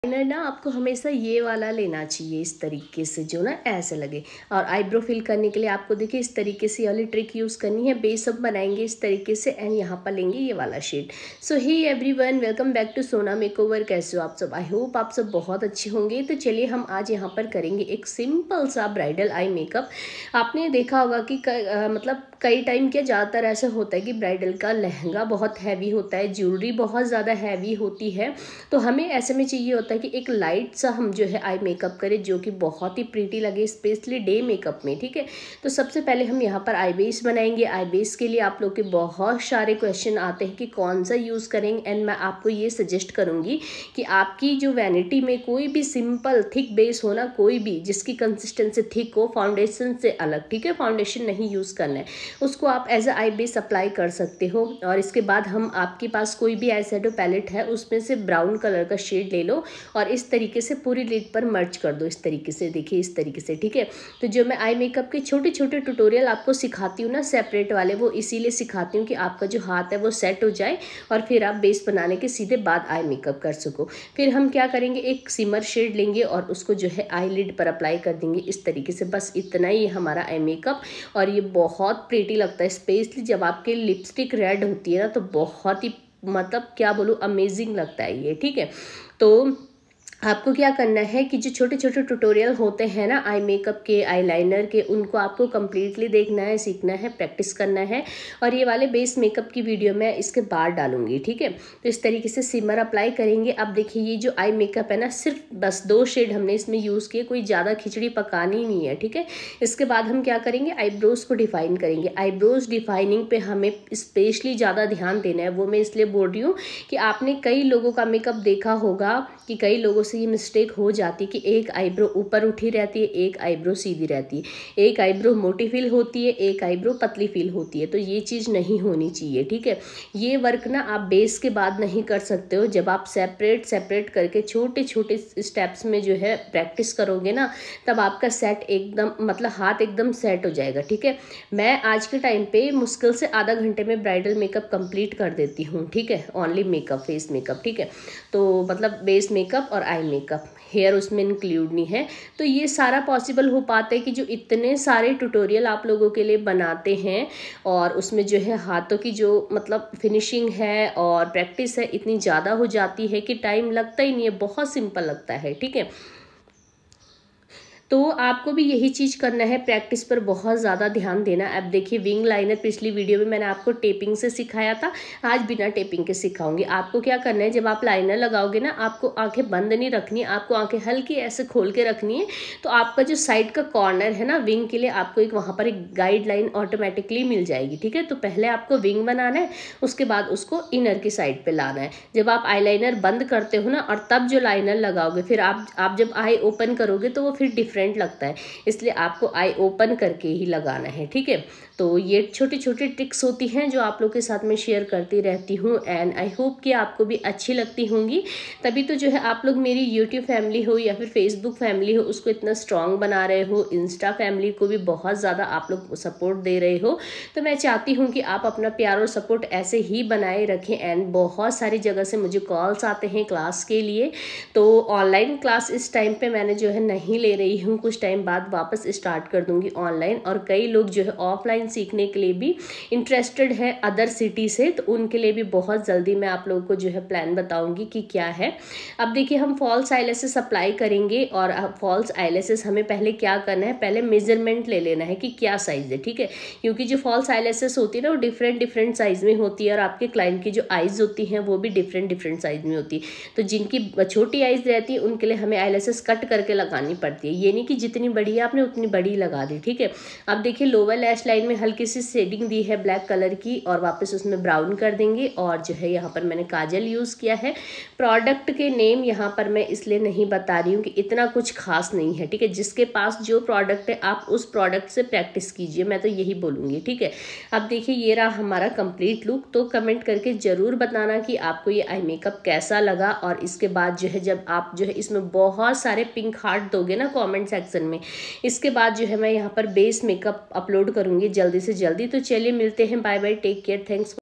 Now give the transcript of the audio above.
Liner ना आपको हमेशा ये वाला लेना चाहिए, इस तरीके से जो ना ऐसे लगे। और आईब्रो फिल करने के लिए आपको देखिए इस तरीके से वाली ट्रिक यूज़ करनी है। बेस अब बनाएंगे इस तरीके से एंड यहाँ पर लेंगे ये वाला shade. So hey everyone, welcome back to Sona makeover. कैसे हो आप सब? आई होप आप सब बहुत अच्छे होंगे। तो चलिए हम आज यहाँ पर करेंगे एक सिंपल सा ब्राइडल आई मेकअप। आपने देखा होगा कि मतलब कई टाइम क्या ज़्यादातर ऐसा होता है कि ब्राइडल का लहंगा बहुत हैवी होता है, ज्वेलरी बहुत ज़्यादा हैवी होती है। तो हमें ऐसे में चाहिए होता है कि एक लाइट सा हम जो है आई मेकअप करें जो कि बहुत ही प्रीटी लगे, स्पेशली डे मेकअप में। ठीक है, तो सबसे पहले हम यहाँ पर आई बेस बनाएंगे। आई बेस के लिए आप लोग के बहुत सारे क्वेश्चन आते हैं कि कौन सा यूज़ करेंगे, एंड मैं आपको ये सजेस्ट करूँगी कि आपकी जो वैनिटी में कोई भी सिंपल थिक बेस हो ना, कोई भी जिसकी कंसिस्टेंसी थिक हो, फाउंडेशन से अलग। ठीक है, फाउंडेशन नहीं यूज़ करना है, उसको आप as a eye base apply कर सकते हो। और इसके बाद हम आपके पास कोई भी आई शैडो पैलेट है उसमें से ब्राउन कलर का शेड ले लो और इस तरीके से पूरी लिड पर मर्ज कर दो, इस तरीके से। देखिए इस तरीके से। ठीक है, तो जो मैं आई मेकअप के छोटे छोटे ट्यूटोरियल आपको सिखाती हूँ ना सेपरेट वाले, वो इसीलिए सिखाती हूँ कि आपका जो हाथ है वो सेट हो जाए और फिर आप बेस बनाने के सीधे बाद आई मेकअप कर सको। फिर हम क्या करेंगे, एक सिमर शेड लेंगे और उसको जो है आई लिड पर अप्लाई कर देंगे इस तरीके से। बस इतना ही हमारा आई मेकअप, और ये बहुत प्रीटी लगता है, स्पेशली जब आपकी लिपस्टिक रेड होती है ना, तो बहुत ही मतलब क्या बोलूँ, अमेजिंग लगता है ये। ठीक है, तो आपको क्या करना है कि जो छोटे छोटे ट्यूटोरियल होते हैं ना आई मेकअप के, आई लाइनर के, उनको आपको कम्प्लीटली देखना है, सीखना है, प्रैक्टिस करना है। और ये वाले बेस मेकअप की वीडियो मैं इसके बाद डालूंगी। ठीक है, तो इस तरीके से सिमर अप्लाई करेंगे। अब देखिए ये जो आई मेकअप है ना, सिर्फ बस 2 शेड हमने इसमें यूज़ किए, कोई ज़्यादा खिचड़ी पकानी नहीं है। ठीक है, इसके बाद हम क्या करेंगे, आईब्रोज को डिफाइन करेंगे। आईब्रोज डिफाइनिंग पे हमें स्पेशली ज़्यादा ध्यान देना है। वो मैं इसलिए बोल रही हूँ कि आपने कई लोगों का मेकअप देखा होगा कि कई लोगों ये मिस्टेक हो जाती है कि एक आईब्रो ऊपर उठी रहती है, एक आईब्रो सीधी रहती है, एक आईब्रो मोटी फील होती है, एक आईब्रो पतली फील होती है। तो ये चीज़ नहीं होनी चाहिए। ठीक है, ये वर्क ना आप बेस के बाद नहीं कर सकते हो। जब आप सेपरेट सेपरेट करके छोटे छोटे स्टेप्स में जो है प्रैक्टिस करोगे ना, तब आपका सेट एकदम मतलब हाथ एकदम सेट हो जाएगा। ठीक है, मैं आज के टाइम पे मुश्किल से आधा घंटे में ब्राइडल मेकअप कंप्लीट कर देती हूँ। ठीक है, ओनली मेकअप, फेस मेकअप। ठीक है, तो मतलब बेस मेकअप और आई मेकअप, हेयर उसमें इंक्लूड नहीं है। तो ये सारा पॉसिबल हो पाता है कि जो इतने सारे ट्यूटोरियल आप लोगों के लिए बनाते हैं और उसमें जो है हाथों की जो मतलब फिनिशिंग है और प्रैक्टिस है इतनी ज़्यादा हो जाती है कि टाइम लगता ही नहीं है, बहुत सिंपल लगता है। ठीक है, तो आपको भी यही चीज़ करना है, प्रैक्टिस पर बहुत ज़्यादा ध्यान देना। अब देखिए विंग लाइनर पिछली वीडियो में मैंने आपको टेपिंग से सिखाया था, आज बिना टेपिंग के सिखाऊंगी। आपको क्या करना है, जब आप लाइनर लगाओगे ना, आपको आंखें बंद नहीं रखनी, आपको आंखें हल्की ऐसे खोल के रखनी है। तो आपका जो साइड का कॉर्नर है ना विंग के लिए, आपको एक वहाँ पर एक गाइडलाइन ऑटोमेटिकली मिल जाएगी। ठीक है, तो पहले आपको विंग बनाना है, उसके बाद उसको इनर की साइड पर लाना है। जब आप आई लाइनर बंद करते हो ना और तब जो लाइनर लगाओगे, फिर आप जब आई ओपन करोगे तो वो फिर डिफरेंट लगता है, इसलिए आपको आई ओपन करके ही लगाना है। ठीक है, तो ये छोटी छोटी ट्रिक्स होती हैं जो आप लोग के साथ में शेयर करती रहती हूँ, एंड आई होप कि आपको भी अच्छी लगती होंगी। तभी तो जो है आप लोग मेरी यूट्यूब फैमिली हो या फिर फेसबुक फैमिली हो, उसको इतना स्ट्रांग बना रहे हो, इंस्टा फैमिली को भी बहुत ज़्यादा आप लोग सपोर्ट दे रहे हो। तो मैं चाहती हूँ कि आप अपना प्यार और सपोर्ट ऐसे ही बनाए रखें। एंड बहुत सारी जगह से मुझे कॉल्स आते हैं क्लास के लिए, तो ऑनलाइन क्लास इस टाइम पे मैंने जो है नहीं ले रही हूँ, कुछ टाइम बाद वापस स्टार्ट कर दूंगी ऑनलाइन। और कई लोग जो है ऑफलाइन सीखने के लिए भी इंटरेस्टेड है अदर सिटी से, तो उनके लिए भी बहुत जल्दी मैं आप लोगों को जो है प्लान बताऊंगी कि क्या है। अब देखिए हम फॉल्स आईलैशेस अप्लाई करेंगे, और फॉल्स आईलैशेस हमें पहले क्या करना है, पहले मेजरमेंट ले लेना है कि क्या साइज है। ठीक है, क्योंकि जो फॉल्स आईलैशेस होती है ना, वो डिफरेंट डिफरेंट साइज में होती है, और आपके क्लाइंट की जो आईज होती हैं वो भी डिफरेंट डिफरेंट साइज में होती है। तो जिनकी छोटी आईज रहती है उनके लिए हमें आईलैशेस कट करके लगानी पड़ती है, ये नहीं कि जितनी बड़ी है आपने उतनी बड़ी लगा दी। ठीक है, अब देखिए लोअर लैश लाइन में हल्की सी शेडिंग दी है ब्लैक कलर की, और वापस उसमें ब्राउन कर देंगे। और जो है यहाँ पर मैंने काजल यूज़ किया है। प्रोडक्ट के नेम यहाँ पर मैं इसलिए नहीं बता रही हूँ कि इतना कुछ खास नहीं है। ठीक है, जिसके पास जो प्रोडक्ट है आप उस प्रोडक्ट से प्रैक्टिस कीजिए, मैं तो यही बोलूँगी। ठीक है, अब देखिए ये रहा हमारा कंप्लीट लुक। तो कमेंट करके ज़रूर बताना कि आपको ये आई मेकअप कैसा लगा। और इसके बाद जो है जब आप जो है इसमें बहुत सारे पिंक हार्ट दोगे ना कमेंट सेक्शन में, इसके बाद जो है मैं यहाँ पर बेस मेकअप अपलोड करूँगी जल्दी से जल्दी। तो चलिए मिलते हैं, bye bye, take care, thanks.